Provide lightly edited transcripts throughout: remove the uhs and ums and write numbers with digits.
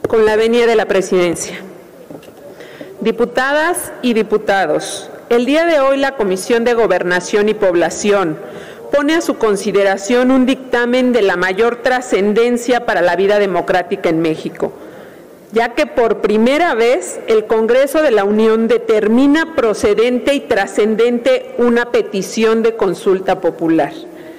Con la venia de la presidencia. Diputadas y diputados, el día de hoy la Comisión de Gobernación y Población pone a su consideración un dictamen de la mayor trascendencia para la vida democrática en México, ya que por primera vez el Congreso de la Unión determina procedente y trascendente una petición de consulta popular.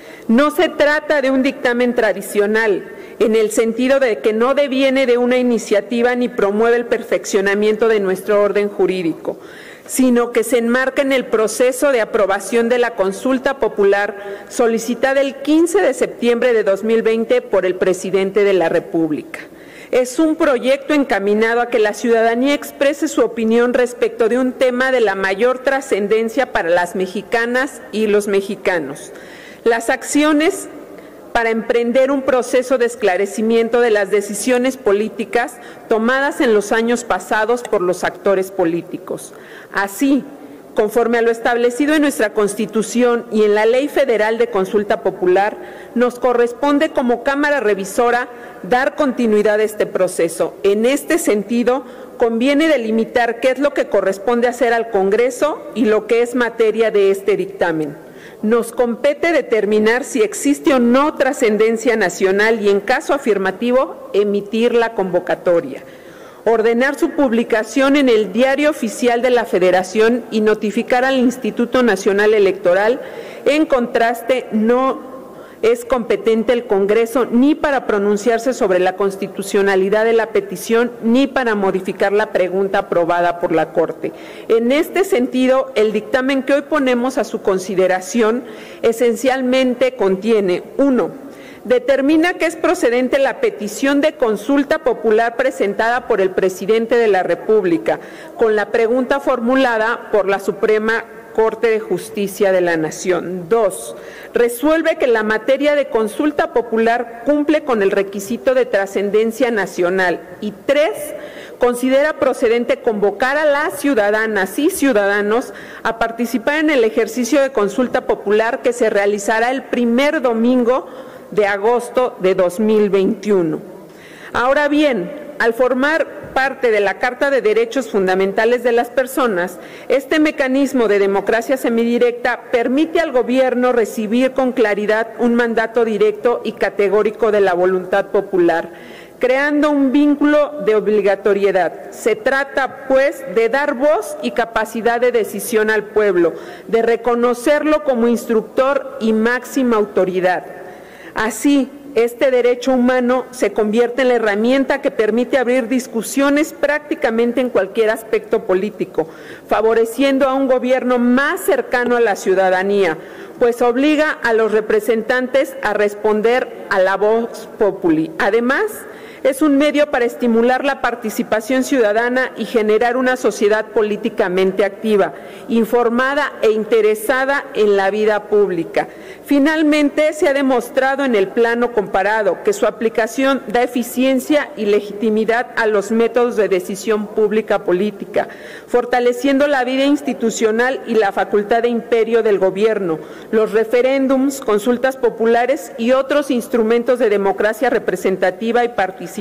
No se trata de un dictamen tradicional, en el sentido de que no deviene de una iniciativa ni promueve el perfeccionamiento de nuestro orden jurídico, sino que se enmarca en el proceso de aprobación de la consulta popular solicitada el 15 de septiembre de 2020 por el presidente de la República. Es un proyecto encaminado a que la ciudadanía exprese su opinión respecto de un tema de la mayor trascendencia para las mexicanas y los mexicanos. Las acciones para emprender un proceso de esclarecimiento de las decisiones políticas tomadas en los años pasados por los actores políticos. Así, conforme a lo establecido en nuestra Constitución y en la Ley Federal de Consulta Popular, nos corresponde como Cámara Revisora dar continuidad a este proceso. En este sentido, conviene delimitar qué es lo que corresponde hacer al Congreso y lo que es materia de este dictamen. Nos compete determinar si existe o no trascendencia nacional y, en caso afirmativo, emitir la convocatoria, ordenar su publicación en el Diario Oficial de la Federación y notificar al Instituto Nacional Electoral. En contraste, no es competente el Congreso ni para pronunciarse sobre la constitucionalidad de la petición ni para modificar la pregunta aprobada por la Corte. En este sentido, el dictamen que hoy ponemos a su consideración esencialmente contiene: 1. Determina que es procedente la petición de consulta popular presentada por el presidente de la República con la pregunta formulada por la Suprema Corte de Justicia de la Nación. 2. Resuelve que la materia de consulta popular cumple con el requisito de trascendencia nacional. Y 3. Considera procedente convocar a las ciudadanas y ciudadanos a participar en el ejercicio de consulta popular que se realizará el primer domingo de agosto de 2021. Ahora bien, al formar parte de la Carta de Derechos Fundamentales de las Personas, este mecanismo de democracia semidirecta permite al gobierno recibir con claridad un mandato directo y categórico de la voluntad popular, creando un vínculo de obligatoriedad. Se trata, pues, de dar voz y capacidad de decisión al pueblo, de reconocerlo como instructor y máxima autoridad. Así, este derecho humano se convierte en la herramienta que permite abrir discusiones prácticamente en cualquier aspecto político, favoreciendo a un gobierno más cercano a la ciudadanía, pues obliga a los representantes a responder a la vox populi. Además, es un medio para estimular la participación ciudadana y generar una sociedad políticamente activa, informada e interesada en la vida pública. Finalmente, se ha demostrado en el plano comparado que su aplicación da eficiencia y legitimidad a los métodos de decisión pública política, fortaleciendo la vida institucional y la facultad de imperio del gobierno, los referéndums, consultas populares y otros instrumentos de democracia representativa y participativa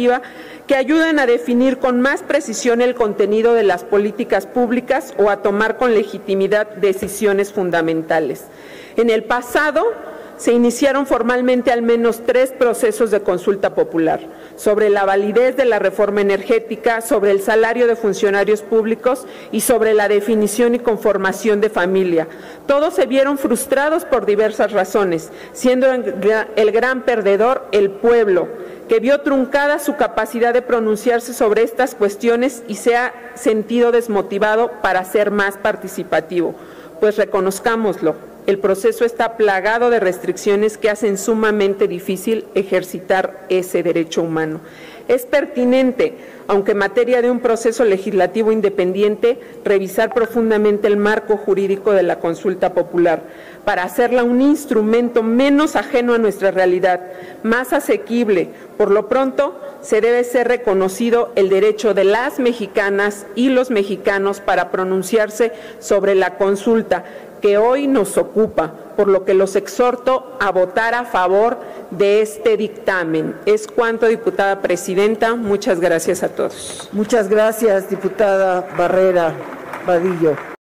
que ayudan a definir con más precisión el contenido de las políticas públicas o a tomar con legitimidad decisiones fundamentales. En el pasado se iniciaron formalmente al menos 3 procesos de consulta popular: sobre la validez de la reforma energética, sobre el salario de funcionarios públicos y sobre la definición y conformación de familia. Todos se vieron frustrados por diversas razones, siendo el gran perdedor el pueblo, que vio truncada su capacidad de pronunciarse sobre estas cuestiones y se ha sentido desmotivado para ser más participativo. Pues reconozcámoslo, el proceso está plagado de restricciones que hacen sumamente difícil ejercitar ese derecho humano. Es pertinente, aunque en materia de un proceso legislativo independiente, revisar profundamente el marco jurídico de la consulta popular para hacerla un instrumento menos ajeno a nuestra realidad, más asequible. Por lo pronto, se debe ser reconocido el derecho de las mexicanas y los mexicanos para pronunciarse sobre la consulta, que hoy nos ocupa, por lo que los exhorto a votar a favor de este dictamen. Es cuanto, diputada presidenta. Muchas gracias a todos. Muchas gracias, diputada Barrera Vadillo.